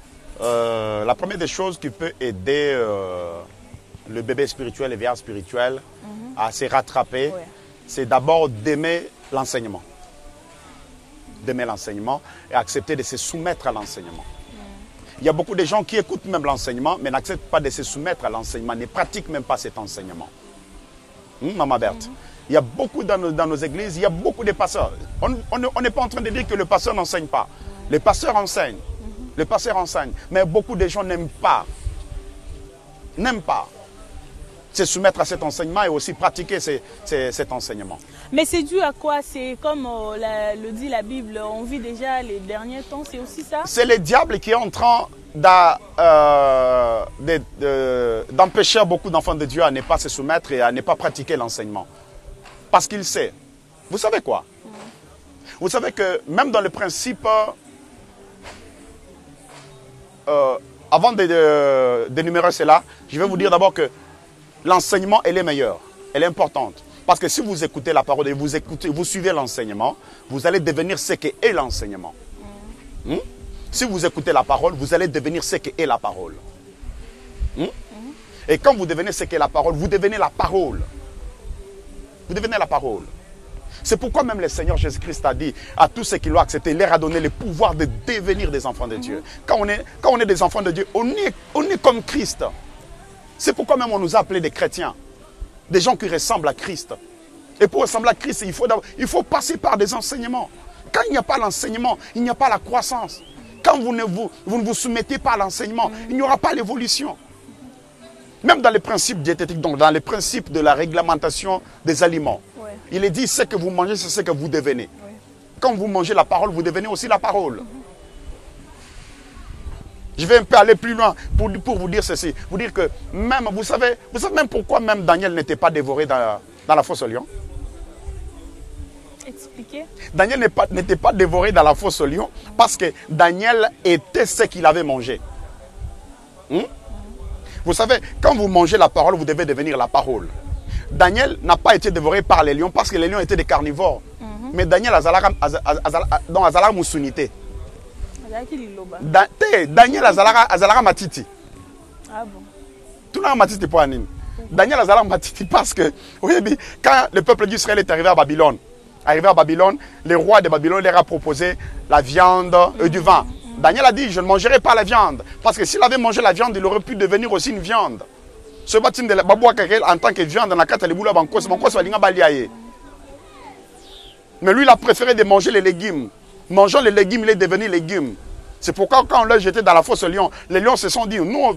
Euh, la première des choses qui peut aider euh, le bébé spirituel, le vieillard spirituel, mm-hmm. à se rattraper, ouais. c'est d'abord d'aimer l'enseignement. D'aimer l'enseignement et accepter de se soumettre à l'enseignement. Mm. Il y a beaucoup de gens qui écoutent même l'enseignement, mais n'acceptent pas de se soumettre à l'enseignement, ne pratiquent même pas cet enseignement. Hum, Maman Berthe, mm. il y a beaucoup dans nos, dans nos églises, il y a beaucoup de pasteurs. On n'est pas en train de dire que le pasteur n'enseigne pas. Mm. Les pasteurs enseignent. Mm-hmm. Les pasteurs enseignent. Mais beaucoup de gens n'aiment pas. N'aiment pas se soumettre à cet enseignement et aussi pratiquer ces, ces, cet enseignement. Mais c'est dû à quoi? C'est comme euh, la, le dit la Bible, on vit déjà les derniers temps, c'est aussi ça? C'est le diable qui est en train euh, d'empêcher de, de, beaucoup d'enfants de Dieu à ne pas se soumettre et à ne pas pratiquer l'enseignement. Parce qu'il sait. Vous savez quoi? Mm. Vous savez que même dans le principe, euh, avant de d'énumérer cela, je vais vous dire d'abord que l'enseignement, elle est meilleure, elle est importante. Parce que si vous écoutez la parole et vous, écoutez, vous suivez l'enseignement, vous allez devenir ce qu'est l'enseignement. Mm. Hmm? Si vous écoutez la parole, vous allez devenir ce qu'est la parole. Hmm? Mm. Et quand vous devenez ce qu'est la parole, vous devenez la parole. Vous devenez la parole. C'est pourquoi même le Seigneur Jésus-Christ a dit à tous ceux qui l'ont accepté, il leur a donné le pouvoir de devenir des enfants de Dieu. Mm. Quand, on est, quand on est des enfants de Dieu, on est, on est comme Christ. C'est pourquoi même on nous a appelés des chrétiens, des gens qui ressemblent à Christ. Et pour ressembler à Christ, il faut, il faut passer par des enseignements. Quand il n'y a pas l'enseignement, il n'y a pas la croissance. Quand vous ne vous, vous, ne vous soumettez pas à l'enseignement, il n'y aura pas l'évolution. Même dans les principes diététiques, donc dans les principes de la réglementation des aliments, ouais. il est dit ce que vous mangez, c'est ce que vous devenez. Ouais. Quand vous mangez la parole, vous devenez aussi la parole. Mm-hmm. Je vais un peu aller plus loin pour, pour vous dire ceci. Vous dire que même, vous savez, vous savez même pourquoi même Daniel n'était pas dévoré dans, dans la fosse au lion? Expliquez. Daniel n'était pas, pas dévoré dans la fosse au lion parce que Daniel était ce qu'il avait mangé. Hmm? Vous savez, quand vous mangez la parole, vous devez devenir la parole. Daniel n'a pas été dévoré par les lions parce que les lions étaient des carnivores. Mm-hmm. Mais Daniel a Azala Moussounité. Daniel Azalara Matiti. Ah bon? Tout le monde m'a dit pour Anine. Daniel Azala m'a dit parce que, oui, quand le peuple d'Israël est arrivé à Babylone, arrivé à Babylone, le roi de Babylone leur a proposé la viande et du vin. Daniel a dit, je ne mangerai pas la viande. Parce que s'il avait mangé la viande, il aurait pu devenir aussi une viande. Ce bâtiment de la Baboua en tant que viande, dans la carte de Boula Bankos, mais lui, il a préféré de manger les légumes. Mangeant les légumes, il est devenu légume. C'est pourquoi quand on l'a jeté dans la fosse lion, les lions se sont dit, nous,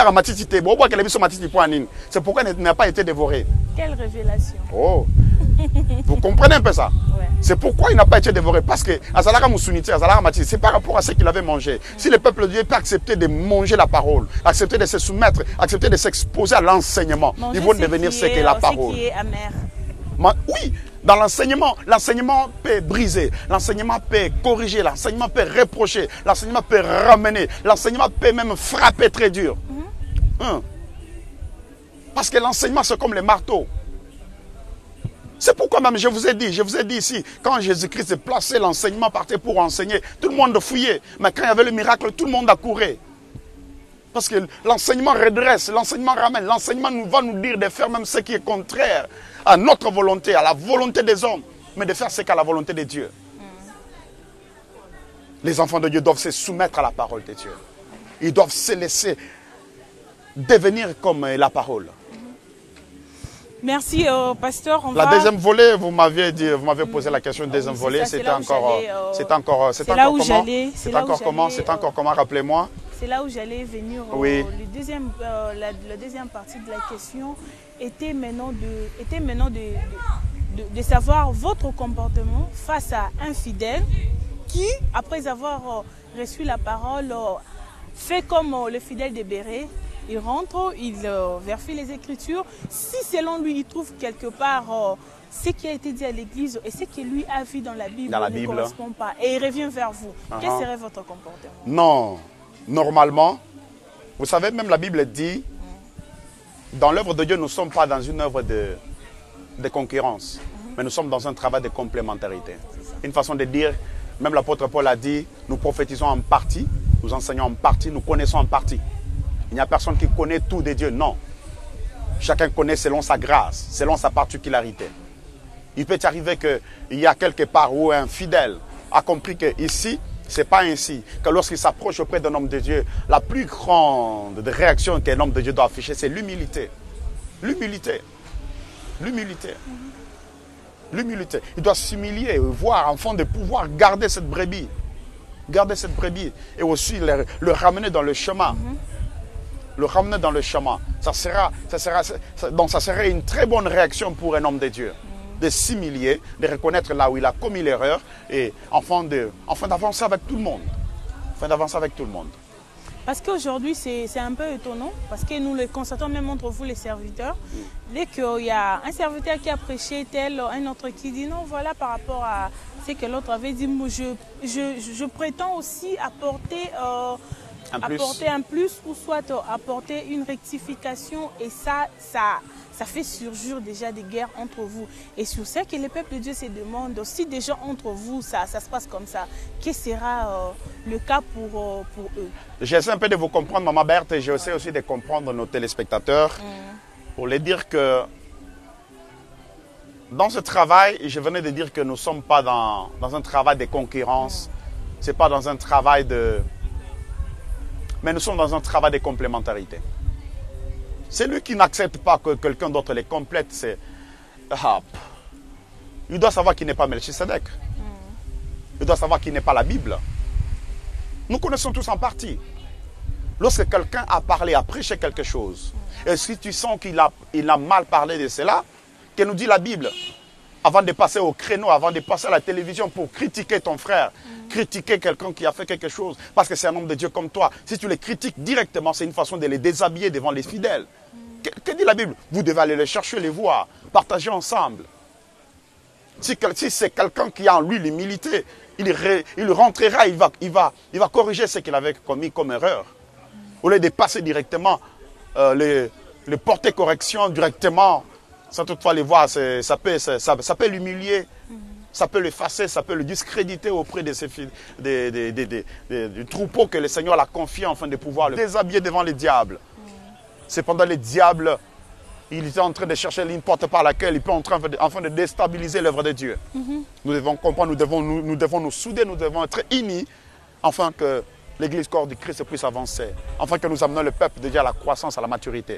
c'est pourquoi il n'a pas été dévoré. Quelle révélation. Oh. Vous comprenez un peu ça? Ouais. C'est pourquoi il n'a pas été dévoré. Parce que c'est par rapport à ce qu'il avait mangé. Mm. Si le peuple de Dieu peut accepter de manger la parole, accepter de se soumettre, accepter de s'exposer à l'enseignement, ils vont devenir ce qu'est la parole. Ce qui est amer. Oui, dans l'enseignement, l'enseignement peut briser, l'enseignement peut corriger, l'enseignement peut reprocher, l'enseignement peut ramener, l'enseignement peut même frapper très dur. Mm. Hein? Parce que l'enseignement, c'est comme le marteau. C'est pourquoi même je vous ai dit, je vous ai dit ici, quand Jésus-Christ plaçait l'enseignement par terre pour enseigner, tout le monde fouillait. Mais quand il y avait le miracle, tout le monde accourait. Parce que l'enseignement redresse, l'enseignement ramène, l'enseignement nous va nous dire de faire même ce qui est contraire à notre volonté, à la volonté des hommes, mais de faire ce qu'à la volonté de Dieu. Mm. Les enfants de Dieu doivent se soumettre à la parole de Dieu. Ils doivent se laisser devenir comme la parole. Merci, euh, pasteur. On la va... deuxième volet, vous m'aviez dit, vous m'avez posé la question du deuxième oui, volet. C'était encore, euh... c'est encore, c'est encore comment C'est encore comment C'est encore euh... comment Rappelez-moi. C'est là où j'allais venir. Oui. Euh, le deuxième, euh, la, la deuxième partie de la question était maintenant de, était maintenant de, de, de, de savoir votre comportement face à un fidèle qui, après avoir euh, reçu la parole, euh, fait comme euh, le fidèle de Béret. Il rentre, il euh, vérifie les Écritures. Si selon lui, il trouve quelque part euh, ce qui a été dit à l'Église et ce que lui a vu dans la Bible dans la ne Bible. correspond pas, et il revient vers vous, uh-huh. Quel serait votre comportement? Non, normalement, vous savez, même la Bible dit, mm. dans l'œuvre de Dieu, nous ne sommes pas dans une œuvre de, de concurrence, mm-hmm. mais nous sommes dans un travail de complémentarité. Une façon de dire, même l'apôtre Paul a dit, nous prophétisons en partie, nous enseignons en partie, nous connaissons en partie. Il n'y a personne qui connaît tout de Dieu, non. Chacun connaît selon sa grâce, selon sa particularité. Il peut arriver qu'il y a quelque part où un fidèle a compris que ici, ce n'est pas ainsi. Que lorsqu'il s'approche auprès d'un homme de Dieu, la plus grande réaction qu'un homme de Dieu doit afficher, c'est l'humilité. L'humilité. L'humilité. L'humilité. Il doit s'humilier, voir, afin de pouvoir garder cette brebis. Garder cette brebis et aussi le, le ramener dans le chemin. Mm-hmm. Le ramener dans le chemin. Ça sera, ça sera, ça, donc ça serait une très bonne réaction pour un homme de Dieu. De s'humilier, de reconnaître là où il a commis l'erreur et enfin de, enfin d'avancer avec tout le monde. Enfin d'avancer avec tout le monde. Parce qu'aujourd'hui, c'est un peu étonnant, parce que nous le constatons même entre vous les serviteurs. Dès qu'il y a un serviteur qui a prêché tel, un autre qui dit non, voilà par rapport à ce que l'autre avait dit, moi, je, je, je prétends aussi apporter... Euh, Un apporter un plus ou soit apporter une rectification et ça, ça, ça fait surgir déjà des guerres entre vous. Et sur ça que le peuple de Dieu se demande, si déjà entre vous ça, ça se passe comme ça, quel sera euh, le cas pour, euh, pour eux? J'essaie un peu de vous comprendre, Maman Berthe, et j'essaie aussi de comprendre nos téléspectateurs mm. pour les dire que dans ce travail, je venais de dire que nous ne sommes pas dans, dans un travail de concurrence, mm. ce n'est pas dans un travail de... Mais nous sommes dans un travail de complémentarité. Celui qui n'accepte pas que quelqu'un d'autre les complète, c'est... Ah, il doit savoir qu'il n'est pas Melchisedec. Mm. Il doit savoir qu'il n'est pas la Bible. Nous connaissons tous en partie. Lorsque quelqu'un a parlé, a prêché quelque chose, mm. et si tu sens qu'il a, il a mal parlé de cela, que nous dit la Bible, avant de passer au créneau, avant de passer à la télévision pour critiquer ton frère, mm. critiquer quelqu'un qui a fait quelque chose, parce que c'est un homme de Dieu comme toi. Si tu les critiques directement, c'est une façon de les déshabiller devant les fidèles. Mm. Que, que dit la Bible? Vous devez aller les chercher, les voir, partager ensemble. Si, si c'est quelqu'un qui a en lui l'humilité, il, il rentrera, il va, il, va, il va corriger ce qu'il avait commis comme erreur. Mm. Au lieu de passer directement, euh, les, les porter correction directement, sans toutefois les voir, ça peut, ça, ça peut l'humilier, mm. ça peut l'effacer, ça peut le discréditer auprès de ces, de, de, de, de, de, du troupeau que le Seigneur l'a confié afin de pouvoir le déshabiller devant les diables. Mm. Cependant, le diable, il est en train de chercher une porte par laquelle il peut en train de, en train de déstabiliser l'œuvre de Dieu. Mm-hmm. Nous devons comprendre, nous devons nous, nous devons nous souder, nous devons être unis, afin que l'Église corps du Christ puisse avancer, afin que nous amenons le peuple de Dieu à la croissance, à la maturité.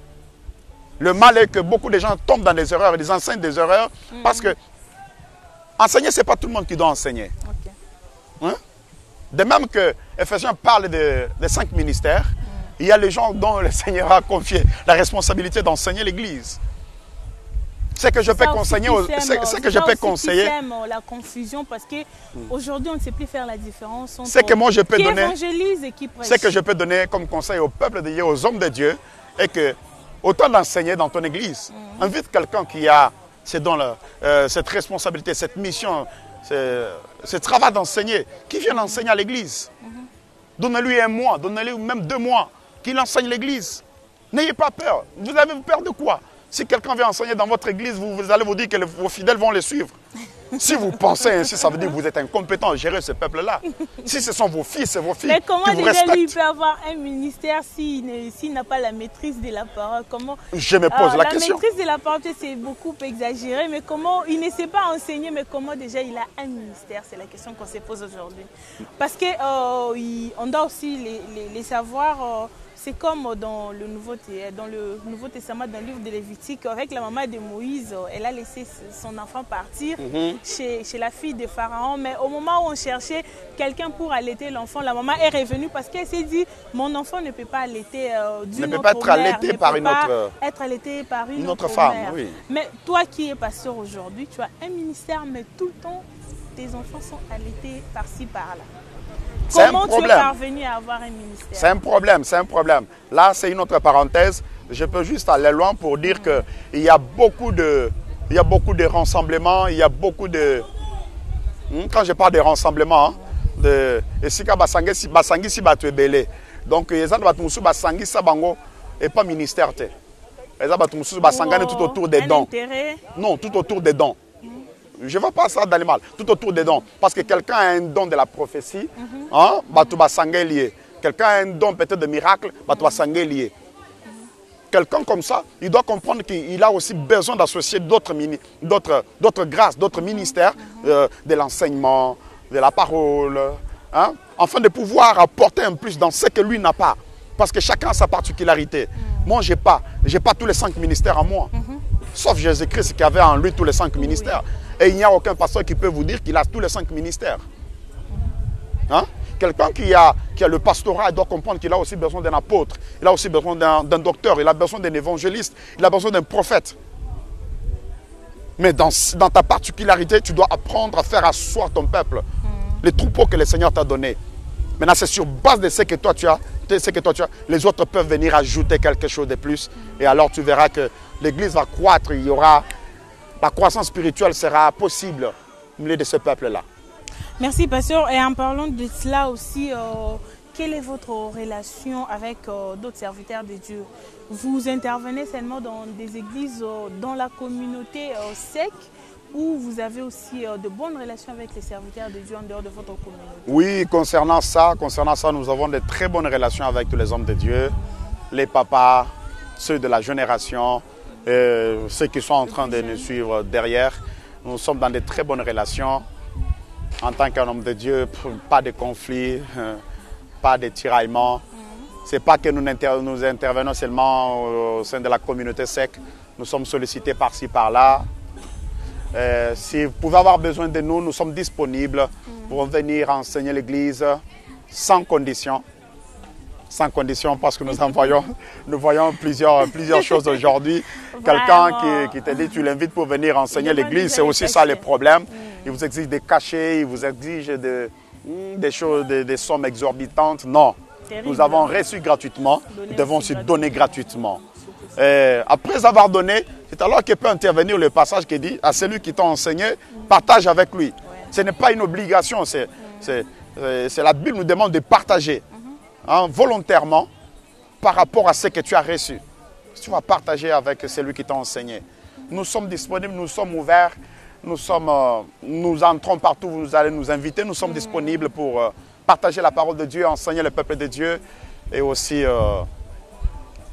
Le mal est que beaucoup de gens tombent dans des erreurs, ils enseignent des erreurs, mm-hmm. parce que enseigner, ce n'est pas tout le monde qui doit enseigner. Okay. Hein? De même que Ephésiens parle de, de cinq ministères, mm. il y a les gens dont le Seigneur a confié la responsabilité d'enseigner l'Église. C'est que je peux conseiller, c'est que je peux conseiller. La confusion parce que aujourd'hui on ne sait plus faire la différence entre c'est que moi je peux qui donner, évangélise et qui prêche. C'est que je peux donner comme conseil au peuple de Dieu, aux hommes de Dieu, et que autant d'enseigner dans ton Église, mm. invite quelqu'un qui a c'est dans la, euh, cette responsabilité, cette mission, ce travail d'enseigner, qui vient enseigner à l'Église. Mm-hmm. Donnez-lui un mois, donnez-lui même deux mois, qu'il enseigne l'Église. N'ayez pas peur. Vous avez peur de quoi? Si quelqu'un vient enseigner dans votre Église, vous, vous allez vous dire que le, vos fidèles vont les suivre. Si vous pensez ainsi, ça veut dire que vous êtes incompétent à gérer ce peuple-là. Si ce sont vos fils et vos filles, mais comment qui vous déjà respectent. Lui peut avoir un ministère s'il s'il n'a pas la maîtrise de la parole? Comment Je me pose euh, la, la question. La maîtrise de la parole, c'est beaucoup exagéré, mais comment il ne sait pas enseigner, mais comment déjà il a un ministère? C'est la question qu'on se pose aujourd'hui. Parce qu'on euh, doit aussi les, les, les savoir. Euh, C'est comme dans le, Nouveau, dans le Nouveau Testament, dans le livre de Lévitique, avec la maman de Moïse, elle a laissé son enfant partir mm-hmm. chez, chez la fille de Pharaon. Mais au moment où on cherchait quelqu'un pour allaiter l'enfant, la maman est revenue parce qu'elle s'est dit, mon enfant ne peut pas allaiter euh, d'une autre mère. Ne peut pas être allaité par une autre, être allaité par une, une autre, autre femme. Mère. Oui. Mais toi qui es pasteur aujourd'hui, tu as un ministère, mais tout le temps, tes enfants sont allaités par-ci, par-là. Comment tu es parvenu à avoir un ministère? C'est un problème, c'est un problème. Là, c'est une autre parenthèse. Je peux juste aller loin pour dire mmh. qu'il y a beaucoup de, il y a beaucoup de rassemblements, il y a beaucoup de... Quand je parle de rassemblements, de... Donc, il y a et pas ministère. Il y a tout autour des dons. Non, tout autour des dons. Je ne vois pas ça dans les mal, tout autour des dons. Parce que quelqu'un a un don de la prophétie, mm-hmm. hein, mm-hmm. quelqu'un a un don peut-être de miracle, mm-hmm. quelqu'un comme ça, il doit comprendre qu'il a aussi besoin d'associer d'autres grâces, d'autres ministères, mm-hmm. euh, de l'enseignement, de la parole, hein, afin de pouvoir apporter un plus dans ce que lui n'a pas. Parce que chacun a sa particularité. Mm-hmm. Moi, je n'ai pas, j'ai pas tous les cinq ministères en moi. Mm-hmm. Sauf Jésus-Christ qui avait en lui tous les cinq ministères. Oui. Et il n'y a aucun pasteur qui peut vous dire qu'il a tous les cinq ministères. Hein? Quelqu'un qui a, qui a le pastorat doit comprendre qu'il a aussi besoin d'un apôtre. Il a aussi besoin d'un docteur. Il a besoin d'un évangéliste. Il a besoin d'un prophète. Mais dans, dans ta particularité, tu dois apprendre à faire asseoir ton peuple. Mm. Les troupeaux que le Seigneur t'a donnés. Maintenant, c'est sur base de ce que toi tu as, ce que toi tu as, les autres peuvent venir ajouter quelque chose de plus. Mm. Et alors tu verras que l'Église va croître. Il y aura, la croissance spirituelle sera possible au milieu de ce peuple-là. Merci, pasteur. Et en parlant de cela aussi, euh, quelle est votre relation avec euh, d'autres serviteurs de Dieu? Vous intervenez seulement dans des églises, euh, dans la communauté euh, S E C, ou vous avez aussi euh, de bonnes relations avec les serviteurs de Dieu en dehors de votre communauté? Oui, concernant ça, concernant ça, nous avons de très bonnes relations avec tous les hommes de Dieu, les papas, ceux de la génération, euh, ceux qui sont en train de nous suivre derrière. Nous sommes dans de très bonnes relations. En tant qu'un homme de Dieu, pas de conflit, pas de tiraillement. Ce n'est pas que nous, inter nous intervenons seulement au sein de la communauté S E C. Nous sommes sollicités par-ci, par-là. Euh, si vous pouvez avoir besoin de nous, nous sommes disponibles pour venir enseigner l'Église sans condition. Sans condition parce que nous en voyons, nous voyons plusieurs, plusieurs choses aujourd'hui. Quelqu'un qui, qui te dit tu l'invites pour venir enseigner l'Église, c'est aussi ça le problème. Il vous exige des cachets, il vous exige de, des choses, des, des sommes exorbitantes. Non, terrible. Nous avons reçu gratuitement, donner nous devons aussi donner gratuitement. Et après avoir donné, c'est alors qu'il peut intervenir le passage qui dit à celui qui t'a enseigné, partage avec lui. Ouais. Ce n'est pas une obligation, c'est mm. la Bible nous demande de partager mm-hmm. hein, volontairement par rapport à ce que tu as reçu. Tu vas partager avec celui qui t'a enseigné. Nous sommes disponibles, nous sommes ouverts, nous, sommes, euh, nous entrons partout, vous allez nous inviter, nous sommes mm. disponibles pour euh, partager la parole de Dieu, enseigner le peuple de Dieu et aussi... Euh,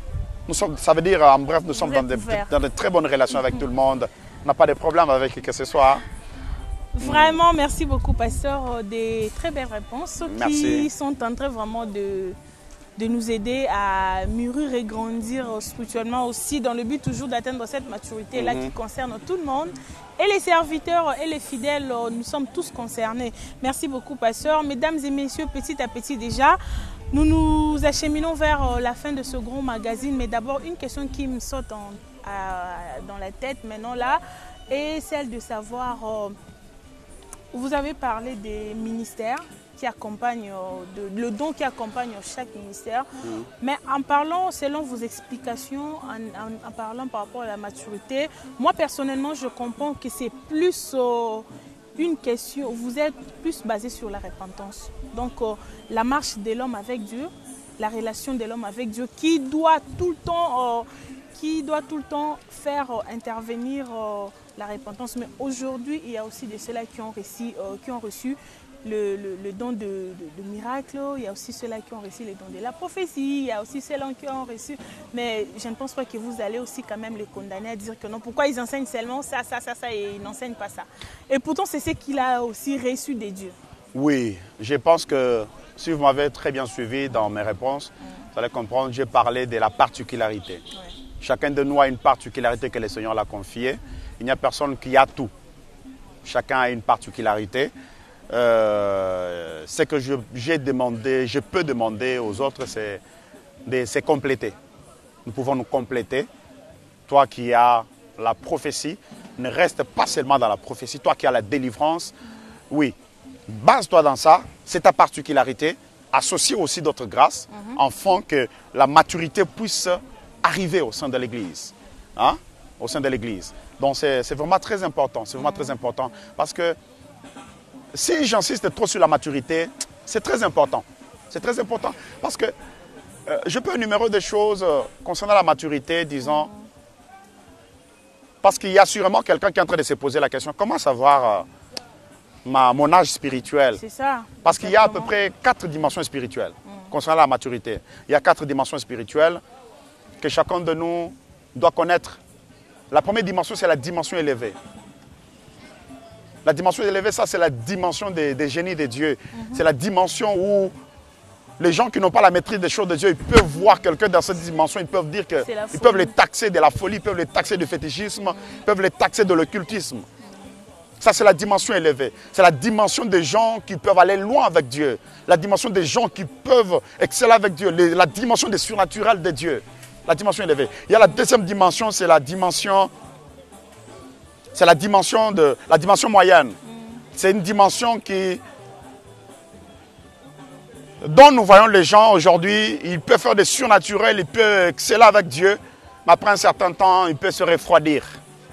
Nous sommes, ça veut dire, en bref, nous sommes dans de, dans de très bonnes relations avec tout le monde. On n'a pas de problème avec qui que ce soit. Vraiment, merci beaucoup, pasteur, des très belles réponses Merci. qui sont en train vraiment de, de nous aider à mûrir et grandir spirituellement aussi, dans le but toujours d'atteindre cette maturité-là mm-hmm. qui concerne tout le monde. Et les serviteurs et les fidèles, nous sommes tous concernés. Merci beaucoup, pasteur. Mesdames et messieurs, petit à petit déjà, nous nous acheminons vers la fin de ce grand magazine. Mais d'abord, une question qui me saute en, à, dans la tête maintenant là, est celle de savoir... Euh, Vous avez parlé des ministères qui accompagnent, de, le don qui accompagne chaque ministère. Mmh. Mais en parlant, selon vos explications, en, en, en parlant par rapport à la maturité, moi personnellement, je comprends que c'est plus euh, une question, vous êtes plus basé sur la repentance. Donc, euh, la marche de l'homme avec Dieu, la relation de l'homme avec Dieu, qui doit tout le temps... Euh, qui doit tout le temps faire euh, intervenir euh, la repentance. Mais aujourd'hui, il y a aussi de ceux-là qui ont reçu, euh, qui ont reçu le, le, le don de, de, de miracle. Il y a aussi ceux-là qui ont reçu le don de la prophétie. Il y a aussi ceux-là qui ont reçu... Mais je ne pense pas que vous allez aussi quand même les condamner à dire que non. Pourquoi ils enseignent seulement ça, ça, ça, ça et ils n'enseignent pas ça? Et pourtant, c'est ce qu'il a aussi reçu des dieux. Oui, je pense que si vous m'avez très bien suivi dans mes réponses, mmh. vous allez comprendre, j'ai parlé de la particularité. Ouais. Chacun de nous a une particularité que le Seigneur l'a confiée. Il n'y a personne qui a tout. Chacun a une particularité. Euh, ce que j'ai demandé, je peux demander aux autres, c'est de se compléter. Nous pouvons nous compléter. Toi qui as la prophétie, ne reste pas seulement dans la prophétie. Toi qui as la délivrance, oui, base-toi dans ça. C'est ta particularité. Associe aussi d'autres grâces, mm-hmm. afin que la maturité puisse arriver au sein de l'Église, hein? Au sein de l'Église. Donc c'est vraiment très important, c'est vraiment mmh. très important, parce que si j'insiste trop sur la maturité, c'est très important, c'est très important, parce que euh, je peux énumérer des choses euh, concernant la maturité, disons, parce qu'il y a sûrement quelqu'un qui est en train de se poser la question, comment savoir euh, ma, mon âge spirituel? C'est ça. Parce qu'il y a à peu près quatre dimensions spirituelles mmh. concernant la maturité. Il y a quatre dimensions spirituelles que chacun de nous doit connaître. La première dimension, c'est la dimension élevée. La dimension élevée, ça, c'est la dimension des, des génies de Dieu. Mm-hmm. C'est la dimension où les gens qui n'ont pas la maîtrise des choses de Dieu, ils peuvent voir quelqu'un dans cette dimension, ils peuvent dire que, ils peuvent les taxer de la folie, ils peuvent les taxer du fétichisme, mm-hmm. ils peuvent les taxer de l'occultisme. Mm-hmm. Ça, c'est la dimension élevée. C'est la dimension des gens qui peuvent aller loin avec Dieu. La dimension des gens qui peuvent exceller avec Dieu. Les, la dimension des surnaturels de Dieu. La dimension élevée. Il y a la deuxième dimension, c'est la dimension, c'est la dimension de la dimension moyenne. Mm. C'est une dimension qui, dont nous voyons les gens aujourd'hui, ils peuvent faire des surnaturels, ils peuvent exceller avec Dieu, mais après un certain temps, ils peuvent se refroidir.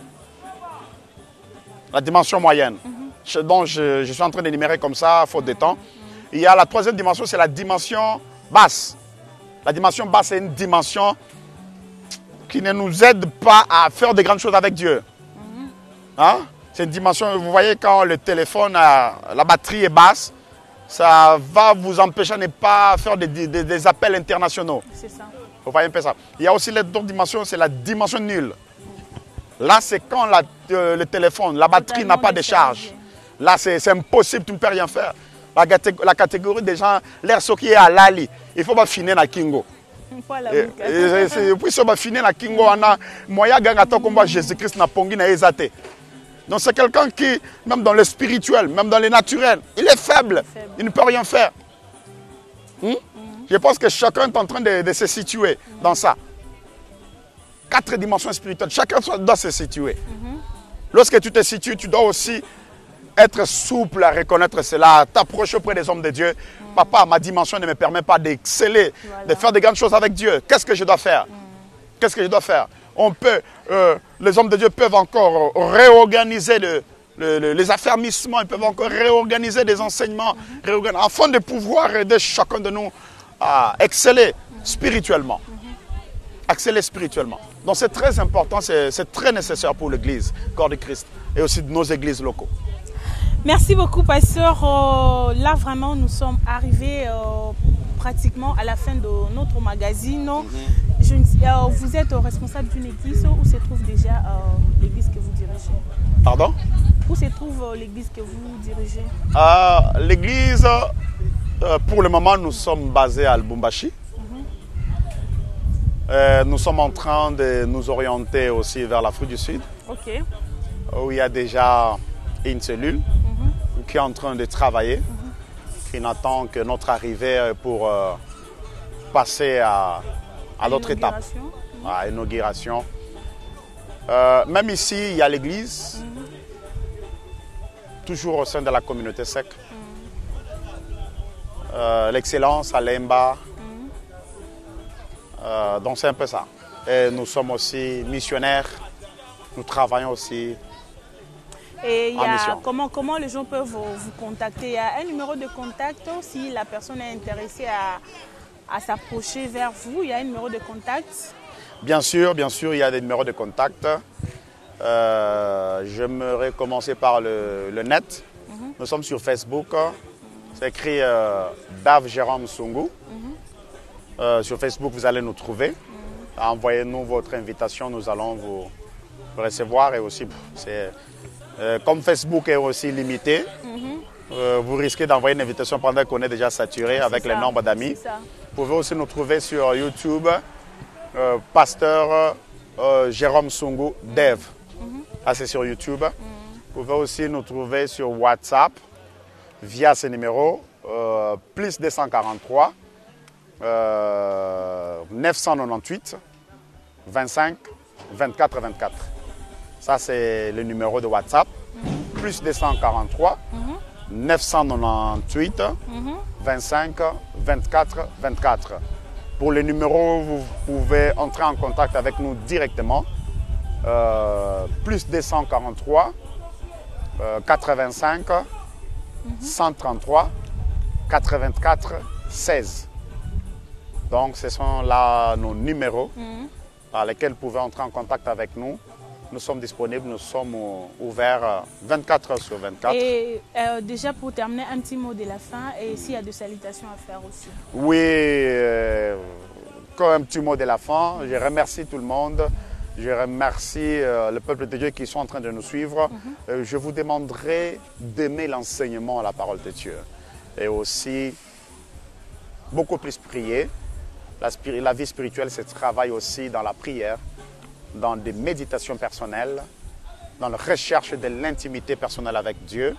La dimension moyenne, mm-hmm. dont je, je suis en train d'énumérer comme ça, faute de temps. Mm-hmm. Il y a la troisième dimension, c'est la dimension basse. La dimension basse, c'est une dimension qui ne nous aide pas à faire de grandes choses avec Dieu. Mm-hmm. Hein? C'est une dimension, vous voyez, quand le téléphone, a, la batterie est basse, ça va vous empêcher de ne pas faire des, des, des appels internationaux. C'est ça. Vous voyez un peu ça. Il y a aussi l'autre dimension, c'est la dimension nulle. Là, c'est quand la, euh, le téléphone, la batterie n'a pas de charge. Là, c'est impossible, tu ne peux rien faire. La, la catégorie des gens, l'air ce qui est à l'ali, il faut pas finir dans Kingo. Et puis, si on va finir dans Kingo, on a moyen de gagner comme Jésus-Christ n'a pas ezate. Donc, c'est quelqu'un qui, même dans le spirituel, même dans le naturel, il est faible, faible. Il ne peut rien faire. Hmm? Mm-hmm. Je pense que chacun est en train de, de se situer mm-hmm. dans ça. Quatre dimensions spirituelles, chacun doit se situer. Mm-hmm. Lorsque tu te situes, tu dois aussi être souple à reconnaître cela, t'approcher auprès des hommes de Dieu. Mm. Papa, ma dimension ne me permet pas d'exceller, voilà. de faire de grandes choses avec Dieu. Qu'est-ce que je dois faire? Mm. Qu'est-ce que je dois faire? On peut, euh, les hommes de Dieu peuvent encore réorganiser le, le, le, les affermissements, ils peuvent encore réorganiser des enseignements, mm-hmm. réorganiser, afin de pouvoir aider chacun de nous à exceller mm-hmm. spirituellement. Mm-hmm. Exceller spirituellement. Donc c'est très important, c'est très nécessaire pour l'Église, corps de Christ, et aussi de nos églises locaux. Merci beaucoup, pasteur. Euh, là, vraiment, nous sommes arrivés euh, pratiquement à la fin de notre magazine. Mm-hmm. Je, euh, vous êtes responsable d'une église où se trouve déjà euh, l'église que vous dirigez? Pardon? Où se trouve euh, l'église que vous dirigez? euh, L'église, euh, pour le moment, nous sommes basés à Lubumbashi. Mm-hmm. euh, nous sommes en train de nous orienter aussi vers l'Afrique du Sud. Ok. Où il y a déjà une cellule mm-hmm. qui est en train de travailler, mm-hmm. qui n'attend que notre arrivée pour euh, passer à, à l'autre étape, mm-hmm. à l'inauguration. Euh, même ici, il y a l'église, mm-hmm. toujours au sein de la communauté S E C. Mm-hmm. euh, L'excellence à Lemba. Mm-hmm. euh, donc c'est un peu ça. Et nous sommes aussi missionnaires, nous travaillons aussi. Et il y a, comment, comment les gens peuvent vous, vous contacter? Il y a un numéro de contact si la personne est intéressée à, à s'approcher vers vous. Il y a un numéro de contact? Bien sûr, bien sûr, il y a des numéros de contact. Euh, J'aimerais commencer par le, le net. Mm-hmm. Nous sommes sur Facebook. C'est écrit euh, Dave Jérôme Sungu. Mm-hmm. euh, sur Facebook, vous allez nous trouver. Mm-hmm. Envoyez-nous votre invitation, nous allons vous, vous recevoir. Et aussi, c'est... Euh, comme Facebook est aussi limité, mm-hmm. euh, vous risquez d'envoyer une invitation pendant qu'on est déjà saturé avec le nombre d'amis. Vous pouvez aussi nous trouver sur YouTube, euh, Pasteur euh, Jérôme Sungu Dev. Mm-hmm. Ah, c'est sur YouTube. Mm-hmm. Vous pouvez aussi nous trouver sur WhatsApp via ce numéro, euh, plus deux cent quarante-trois, euh, neuf cent quatre-vingt-dix-huit, vingt-cinq, vingt-quatre, vingt-quatre. Ça, c'est le numéro de WhatsApp. Mm-hmm. Plus deux cent quarante-trois, mm-hmm. neuf cent quatre-vingt-dix-huit, mm-hmm. vingt-cinq, vingt-quatre, vingt-quatre. Pour les numéros, vous pouvez entrer en contact avec nous directement. Euh, plus deux cent quarante-trois, euh, quatre-vingt-cinq, mm-hmm. cent trente-trois, quatre-vingt-quatre, seize. Donc, ce sont là nos numéros mm-hmm. par lesquels vous pouvez entrer en contact avec nous. Nous sommes disponibles, nous sommes ouverts vingt-quatre heures sur vingt-quatre. Et euh, déjà pour terminer, un petit mot de la fin et s'il y a des salutations à faire aussi. Oui, euh, comme un petit mot de la fin, je remercie tout le monde. Je remercie euh, le peuple de Dieu qui sont en train de nous suivre. Mm-hmm. euh, je vous demanderai d'aimer l'enseignement à la parole de Dieu. Et aussi, beaucoup plus prier. La, la vie spirituelle se travaille aussi dans la prière, dans des méditations personnelles, dans la recherche de l'intimité personnelle avec Dieu.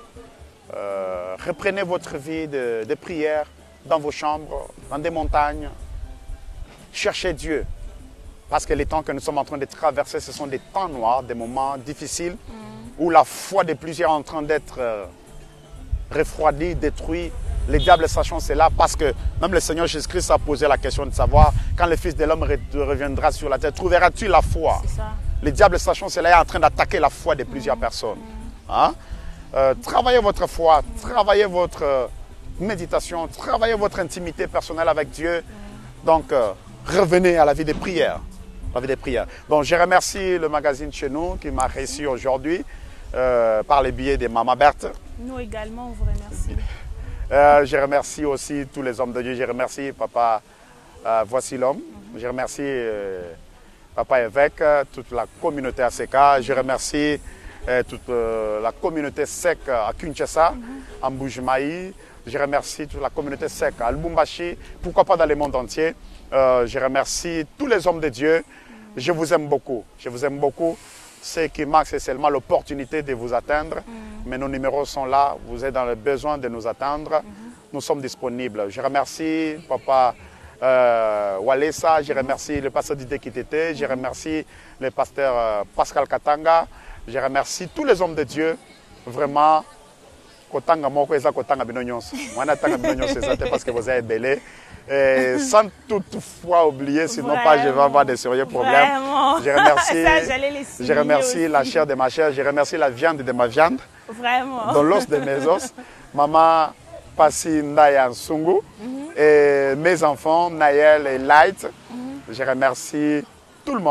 Euh, reprenez votre vie de, de prière dans vos chambres, dans des montagnes. Cherchez Dieu. Parce que les temps que nous sommes en train de traverser, ce sont des temps noirs, des moments difficiles, mm. où la foi de plusieurs est en train d'être euh, refroidie, détruite. Les diables sachant cela, parce que même le Seigneur Jésus-Christ a posé la question de savoir, quand le Fils de l'homme reviendra sur la terre, trouveras-tu la foi? Les diables sachant cela est en train d'attaquer la foi de plusieurs mmh. personnes. Hein? Euh, travaillez votre foi, travaillez votre euh, méditation, travaillez votre intimité personnelle avec Dieu. Mmh. Donc, euh, revenez à la vie des prières. La vie des prières. Bon, je remercie le magazine Chez Nous qui m'a reçu aujourd'hui euh, par les billets de Maman Berthe. Nous également, on vous remercie. Euh, je remercie aussi tous les hommes de Dieu. Je remercie Papa euh, Voici l'homme. Mm-hmm. Je remercie euh, Papa Évêque, toute la communauté A C K. Je remercie euh, toute euh, la communauté S E C à Kinshasa, mm-hmm. à Mbujimayi. Je remercie toute la communauté S E C à Lubumbashi, pourquoi pas dans le monde entier. Euh, je remercie tous les hommes de Dieu. Mm-hmm. Je vous aime beaucoup. Je vous aime beaucoup. Ce qui manque, c'est seulement l'opportunité de vous atteindre. Mm. Mais nos numéros sont là. Vous êtes dans le besoin de nous atteindre. Mm-hmm. Nous sommes disponibles. Je remercie Papa euh, Walesa. Je remercie le pasteur Didier Kitete. Je remercie le pasteur euh, Pascal Katanga. Je remercie tous les hommes de Dieu. Vraiment. Kotanga moko eza kotanga bino nyonso. Wana tanga bino nyonso c'est parce que vous êtes belé. Et sans toutefois oublier, sinon vraiment, pas je vais avoir des sérieux problèmes. Vraiment. Je remercie, Ça, je remercie la chair de ma chair, je remercie la viande de ma viande. Vraiment. Dans l'os de mes os. Maman Passi Ndaya Sungu mm-hmm. et mes enfants Naël et Light. Mm-hmm. Je remercie tout le monde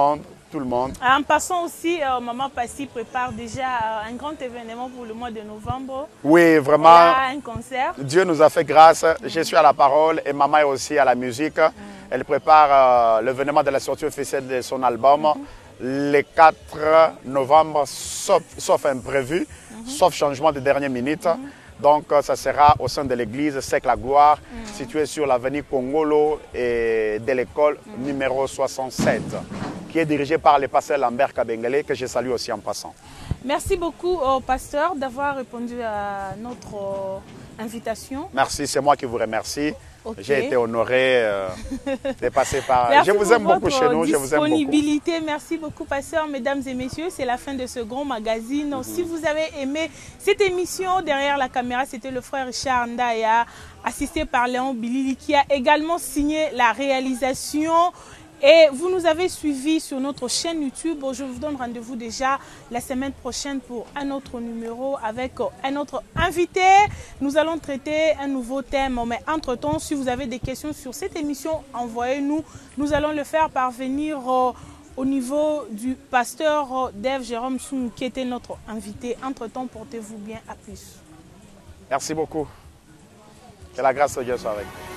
tout le monde. En passant aussi, euh, Maman Passy prépare déjà euh, un grand événement pour le mois de novembre. Oui, vraiment. Il y a un concert. Dieu nous a fait grâce. Mm. Je suis à la parole et Maman est aussi à la musique. Mm. Elle prépare euh, l'événement de la sortie officielle de son album mm-hmm. le quatre novembre, sauf, sauf imprévu, mm-hmm. sauf changement de dernière minute. Mm-hmm. Donc, ça sera au sein de l'église Sec la Gloire, mm. située sur l'avenue Congolo et de l'école mm. numéro soixante-sept, qui est dirigée par le pasteur Lambert Kabengele, que je salue aussi en passant. Merci beaucoup au pasteur d'avoir répondu à notre euh, invitation. Merci, c'est moi qui vous remercie. Okay. J'ai été honoré euh, de passer par... Merci je vous aime beaucoup chez nous, je vous aime beaucoup. Disponibilité, merci beaucoup pasteur, mesdames et messieurs, c'est la fin de ce grand magazine. Mm-hmm. Si vous avez aimé cette émission, derrière la caméra, c'était le frère Richard Ndaya, assisté par Léon Bilili, qui a également signé la réalisation. Et vous nous avez suivis sur notre chaîne YouTube. Je vous donne rendez-vous déjà la semaine prochaine pour un autre numéro avec un autre invité. Nous allons traiter un nouveau thème. Mais entre-temps, si vous avez des questions sur cette émission, envoyez-nous. Nous allons le faire parvenir au niveau du pasteur Dave Jérôme Soun, qui était notre invité. Entre-temps, portez-vous bien. À plus. Merci beaucoup. Que la grâce de Dieu soit avec vous.